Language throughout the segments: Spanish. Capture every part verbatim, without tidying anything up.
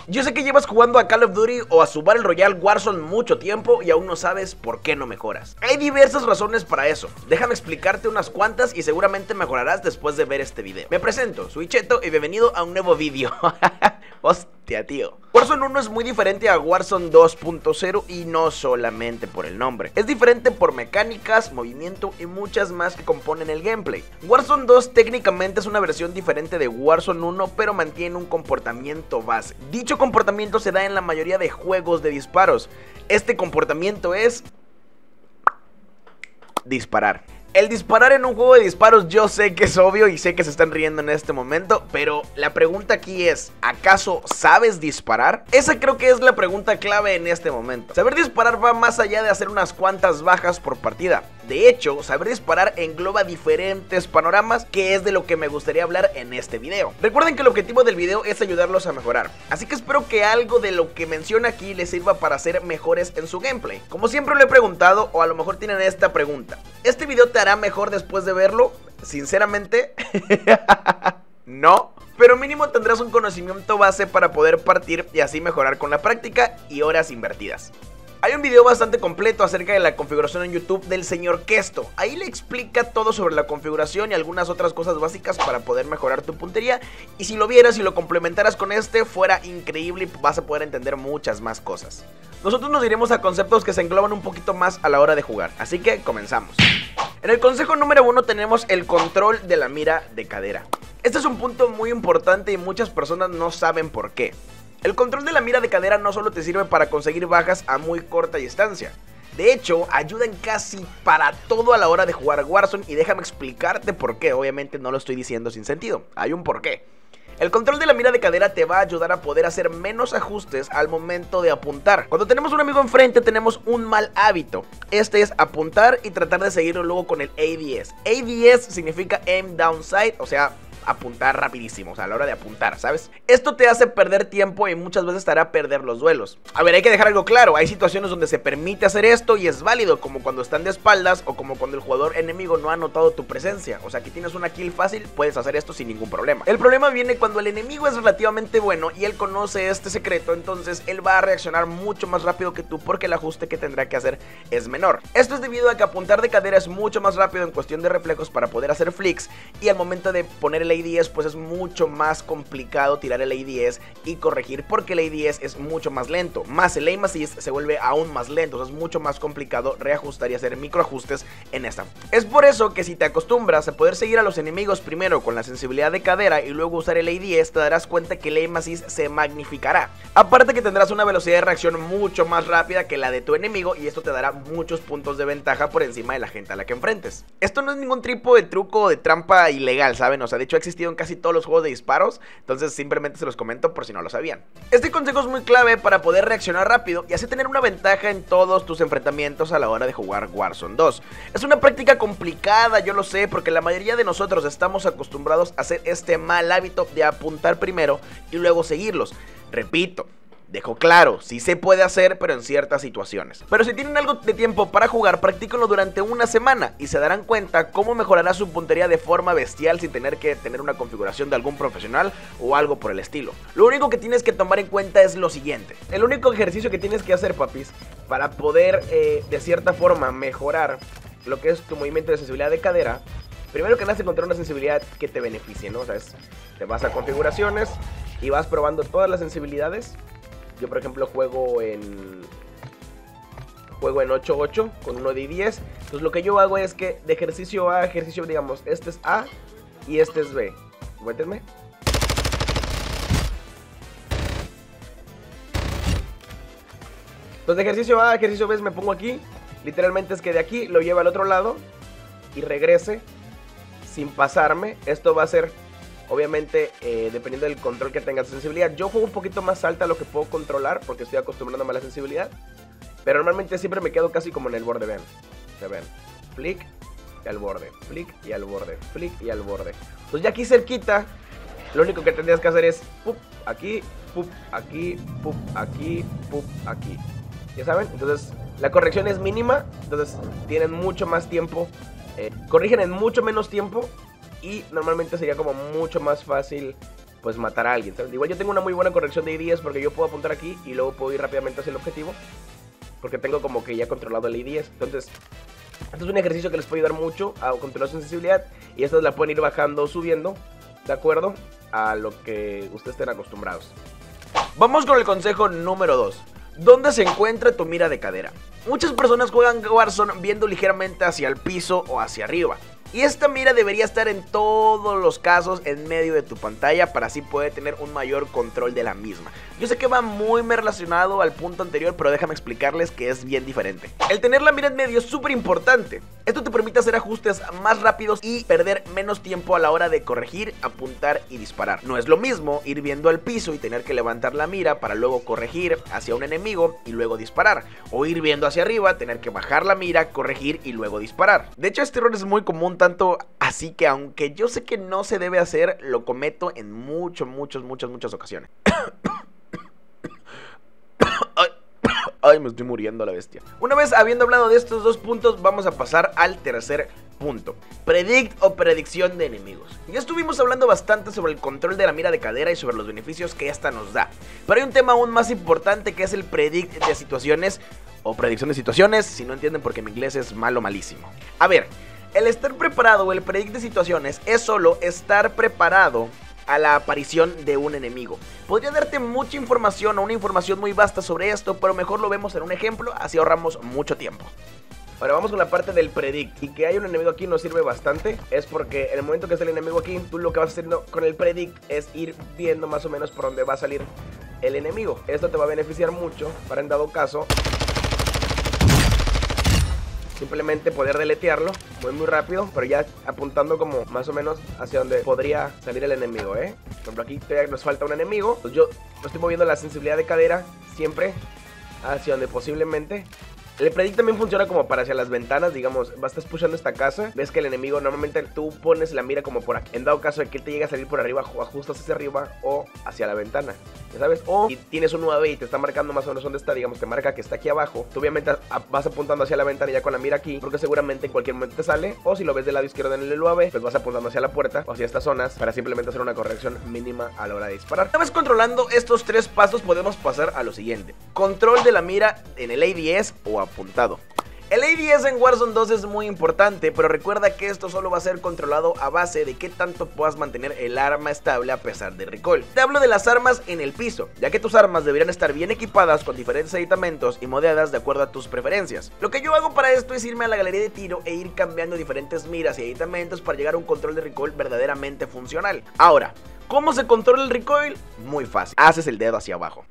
Yo sé que llevas jugando a Call of Duty o a su Battle Royale Warzone mucho tiempo y aún no sabes por qué no mejoras. Hay diversas razones para eso, déjame explicarte unas cuantas y seguramente mejorarás después de ver este video. Me presento, soy Cheto y bienvenido a un nuevo vídeo. Hostia, tío. Warzone uno es muy diferente a Warzone dos punto cero y no solamente por el nombre. Es diferente por mecánicas, movimiento y muchas más que componen el gameplay. Warzone dos técnicamente es una versión diferente de Warzone uno, pero mantiene un comportamiento base. Dicho comportamiento se da en la mayoría de juegos de disparos. Este comportamiento es disparar. El disparar en un juego de disparos yo sé que es obvio y sé que se están riendo en este momento, pero la pregunta aquí es, ¿acaso sabes disparar? Esa creo que es la pregunta clave en este momento. Saber disparar va más allá de hacer unas cuantas bajas por partida. De hecho, saber disparar engloba diferentes panoramas, que es de lo que me gustaría hablar en este video. Recuerden que el objetivo del video es ayudarlos a mejorar, así que espero que algo de lo que menciona aquí les sirva para ser mejores en su gameplay. Como siempre lo he preguntado, o a lo mejor tienen esta pregunta: ¿este video te hará mejor después de verlo? Sinceramente, no. Pero mínimo tendrás un conocimiento base para poder partir y así mejorar con la práctica y horas invertidas. Hay un video bastante completo acerca de la configuración en YouTube del señor Kesto. Ahí le explica todo sobre la configuración y algunas otras cosas básicas para poder mejorar tu puntería. Y si lo vieras y lo complementaras con este, fuera increíble y vas a poder entender muchas más cosas. Nosotros nos iremos a conceptos que se engloban un poquito más a la hora de jugar, así que comenzamos. En el consejo número uno tenemos el control de la mira de cadera. Este es un punto muy importante y muchas personas no saben por qué. El control de la mira de cadera no solo te sirve para conseguir bajas a muy corta distancia. De hecho, ayuda en casi para todo a la hora de jugar Warzone y déjame explicarte por qué. Obviamente no lo estoy diciendo sin sentido, hay un porqué. El control de la mira de cadera te va a ayudar a poder hacer menos ajustes al momento de apuntar. Cuando tenemos un amigo enfrente tenemos un mal hábito. Este es apuntar y tratar de seguirlo luego con el A D S. A D S significa aim down sight, o sea, apuntar rapidísimo, o sea, a la hora de apuntar, ¿sabes? Esto te hace perder tiempo y muchas veces te hará perder los duelos. A ver, hay que dejar algo claro, hay situaciones donde se permite hacer esto y es válido, como cuando están de espaldas o como cuando el jugador enemigo no ha notado tu presencia. O sea, que tienes una kill fácil, puedes hacer esto sin ningún problema. El problema viene cuando el enemigo es relativamente bueno y él conoce este secreto, entonces él va a reaccionar mucho más rápido que tú porque el ajuste que tendrá que hacer es menor. Esto es debido a que apuntar de cadera es mucho más rápido en cuestión de reflejos para poder hacer flicks y al momento de poner el A D S pues es mucho más complicado tirar el A D S y corregir porque el A D S es mucho más lento, más el aim assist se vuelve aún más lento, o sea, es mucho más complicado reajustar y hacer microajustes en esta. Es por eso que si te acostumbras a poder seguir a los enemigos primero con la sensibilidad de cadera y luego usar el A D S, te darás cuenta que el aim assist se magnificará. Aparte que tendrás una velocidad de reacción mucho más rápida que la de tu enemigo y esto te dará muchos puntos de ventaja por encima de la gente a la que enfrentes. Esto no es ningún tipo de truco o de trampa ilegal, ¿saben? O sea, de hecho ha existido en casi todos los juegos de disparos, entonces simplemente se los comento por si no lo sabían. Este consejo es muy clave para poder reaccionar rápido y así tener una ventaja en todos tus enfrentamientos a la hora de jugar Warzone dos. Es una práctica complicada, yo lo sé, porque la mayoría de nosotros estamos acostumbrados a hacer este mal hábito de apuntar primero y luego seguirlos. Repito, dejo claro, sí se puede hacer, pero en ciertas situaciones. Pero si tienen algo de tiempo para jugar, practíquenlo durante una semana y se darán cuenta cómo mejorará su puntería de forma bestial sin tener que tener una configuración de algún profesional o algo por el estilo. Lo único que tienes que tomar en cuenta es lo siguiente. El único ejercicio que tienes que hacer, papis, para poder eh, de cierta forma mejorar lo que es tu movimiento de sensibilidad de cadera, primero que nada es encontrar una sensibilidad que te beneficie, ¿no? O sea, es, te vas a configuraciones y vas probando todas las sensibilidades. Yo por ejemplo juego en Juego en ocho ocho con uno de diez. Entonces lo que yo hago es que de ejercicio A a ejercicio, digamos, este es A y este es B. Cuéntenme. Entonces de ejercicio A a ejercicio B me pongo aquí. Literalmente es que de aquí lo llevo al otro lado y regrese sin pasarme. Esto va a ser obviamente eh, dependiendo del control que tengas de sensibilidad. Yo juego un poquito más alta a lo que puedo controlar porque estoy acostumbrándome a la sensibilidad, pero normalmente siempre me quedo casi como en el borde. Vean, o sea, vean, flick y al borde, flick y al borde, flick y al borde. Entonces ya aquí cerquita, lo único que tendrías que hacer es pup, aquí, pup, aquí, pup, aquí, pup, aquí. Ya saben, entonces la corrección es mínima, entonces tienen mucho más tiempo, eh, corrigen en mucho menos tiempo. Y normalmente sería como mucho más fácil pues matar a alguien, ¿sabes? Igual yo tengo una muy buena corrección de I diez porque yo puedo apuntar aquí y luego puedo ir rápidamente hacia el objetivo, porque tengo como que ya controlado el I diez. Entonces, esto es un ejercicio que les puede ayudar mucho a controlar su sensibilidad, y estas la pueden ir bajando o subiendo de acuerdo a lo que ustedes estén acostumbrados. Vamos con el consejo número dos. ¿Dónde se encuentra tu mira de cadera? Muchas personas juegan Warzone viendo ligeramente hacia el piso o hacia arriba, y esta mira debería estar en todos los casos en medio de tu pantalla para así poder tener un mayor control de la misma. Yo sé que va muy relacionado al punto anterior, pero déjame explicarles que es bien diferente. El tener la mira en medio es súper importante. Esto te permite hacer ajustes más rápidos y perder menos tiempo a la hora de corregir, apuntar y disparar. No es lo mismo ir viendo al piso y tener que levantar la mira para luego corregir hacia un enemigo y luego disparar, o ir viendo hacia arriba, tener que bajar la mira, corregir y luego disparar. De hecho, este error es muy común, tanto así que aunque yo sé que no se debe hacer, lo cometo en muchos, muchos, muchas, muchas ocasiones. Ay, ay, me estoy muriendo a la bestia. Una vez habiendo hablado de estos dos puntos, vamos a pasar al tercer punto: predict o predicción de enemigos. Ya estuvimos hablando bastante sobre el control de la mira de cadera y sobre los beneficios que esta nos da, pero hay un tema aún más importante que es el predict de situaciones o predicción de situaciones, si no entienden porque mi inglés es malo, malísimo. A ver, el estar preparado o el predict de situaciones es solo estar preparado a la aparición de un enemigo. Podría darte mucha información o una información muy vasta sobre esto, pero mejor lo vemos en un ejemplo, así ahorramos mucho tiempo. Ahora vamos con la parte del predict. Y que hay un enemigo aquí nos sirve bastante, es porque en el momento que está el enemigo aquí, tú lo que vas haciendo con el predict es ir viendo más o menos por dónde va a salir el enemigo. Esto te va a beneficiar mucho para, en dado caso, simplemente poder deletearlo muy muy rápido, pero ya apuntando como más o menos hacia donde podría salir el enemigo, ¿eh? Por ejemplo, aquí todavía nos falta un enemigo, pues yo estoy moviendo la sensibilidad de cadera siempre hacia donde posiblemente. El predict también funciona como para hacia las ventanas, digamos, vas estás pushando esta casa, ves que el enemigo normalmente tú pones la mira como por aquí. En dado caso de que él te llegue a salir por arriba, ajustas hacia arriba o hacia la ventana, ¿ya sabes? O si tienes un U A V y te está marcando más o menos dónde está, digamos, te marca que está aquí abajo, tú obviamente vas apuntando hacia la ventana ya con la mira aquí, porque seguramente en cualquier momento te sale. O si lo ves del lado izquierdo en el U A V, pues vas apuntando hacia la puerta o hacia estas zonas para simplemente hacer una corrección mínima a la hora de disparar. Una vez controlando estos tres pasos, podemos pasar a lo siguiente: control de la mira en el A diez o apuntado. El A diez en Warzone dos es muy importante, pero recuerda que esto solo va a ser controlado a base de qué tanto puedas mantener el arma estable a pesar de recoil. Te hablo de las armas en el piso, ya que tus armas deberían estar bien equipadas con diferentes aditamentos y modeadas de acuerdo a tus preferencias. Lo que yo hago para esto es irme a la galería de tiro e ir cambiando diferentes miras y aditamentos para llegar a un control de recoil verdaderamente funcional. Ahora, ¿cómo se controla el recoil? Muy fácil, haces el dedo hacia abajo.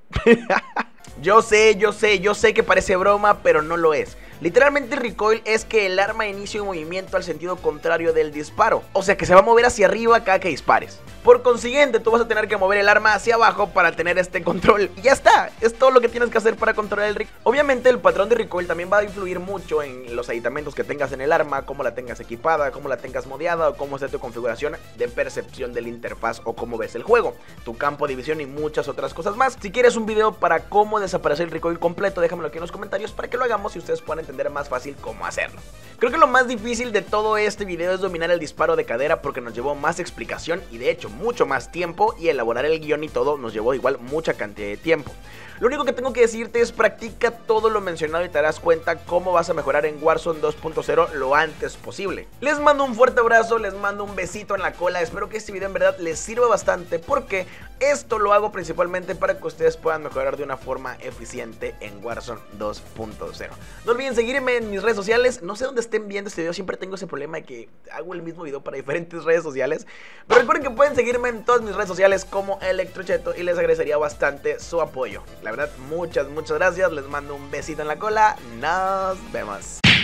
Yo sé, yo sé, yo sé que parece broma, pero no lo es. Literalmente el recoil es que el arma inicie un movimiento al sentido contrario del disparo, o sea que se va a mover hacia arriba cada que dispares. Por consiguiente, tú vas a tener que mover el arma hacia abajo para tener este control. Y ya está, es todo lo que tienes que hacer para controlar el recoil. Obviamente el patrón de recoil también va a influir mucho en los aditamentos que tengas en el arma, cómo la tengas equipada, cómo la tengas modeada o cómo sea tu configuración de percepción de la interfaz o cómo ves el juego, tu campo de visión y muchas otras cosas más. Si quieres un video para cómo desaparecer el recoil completo, déjamelo aquí en los comentarios para que lo hagamos y ustedes puedan entender más fácil cómo hacerlo. Creo que lo más difícil de todo este video es dominar el disparo de cadera, porque nos llevó más explicación y de hecho mucho más tiempo, y elaborar el guión y todo nos llevó igual mucha cantidad de tiempo. Lo único que tengo que decirte es practica todo lo mencionado y te darás cuenta cómo vas a mejorar en Warzone dos punto cero lo antes posible. Les mando un fuerte abrazo, les mando un besito en la cola, espero que este video en verdad les sirva bastante, porque esto lo hago principalmente para que ustedes puedan mejorar de una forma eficiente en Warzone dos punto cero. No olviden seguirme en mis redes sociales, no sé dónde estén viendo este video, siempre tengo ese problema de que hago el mismo video para diferentes redes sociales, pero recuerden que pueden seguirme en todas mis redes sociales como Electrocheto y les agradecería bastante su apoyo. La verdad, muchas, muchas gracias, les mando un besito en la cola, nos vemos.